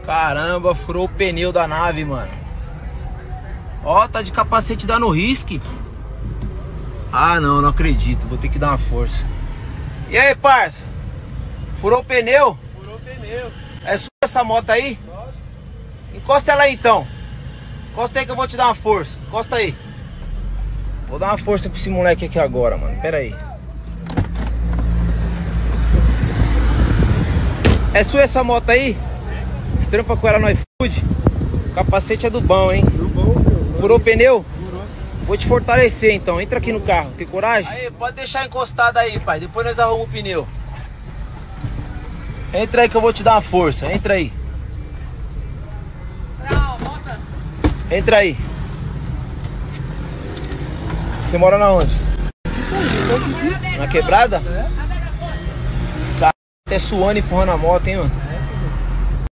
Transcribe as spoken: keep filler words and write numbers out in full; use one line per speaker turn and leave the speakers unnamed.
Caramba, furou o pneu da nave, mano. Ó, tá de capacete dando risco. Ah, não, não acredito. Vou ter que dar uma força. E aí, parça? Furou o pneu?
Furou o pneu.
É sua essa moto aí?
Lógico.
Encosta ela aí, então. Encosta aí que eu vou te dar uma força. Encosta aí. Vou dar uma força pra esse moleque aqui agora, mano. Pera aí. É sua essa moto aí? Estrampa com ela no iFood? O capacete é do bom, hein?
Do bom, meu.
Furou o pneu?
Furou.
Vou te fortalecer então. Entra aqui no carro. Tem coragem? Aí, pode deixar encostado aí, pai. Depois nós arrumamos o pneu. Entra aí que eu vou te dar uma força. Entra aí.
Não, volta.
Entra aí. Você mora na onde? Na quebrada?
É.
Tá até suando empurrando a moto, hein, mano?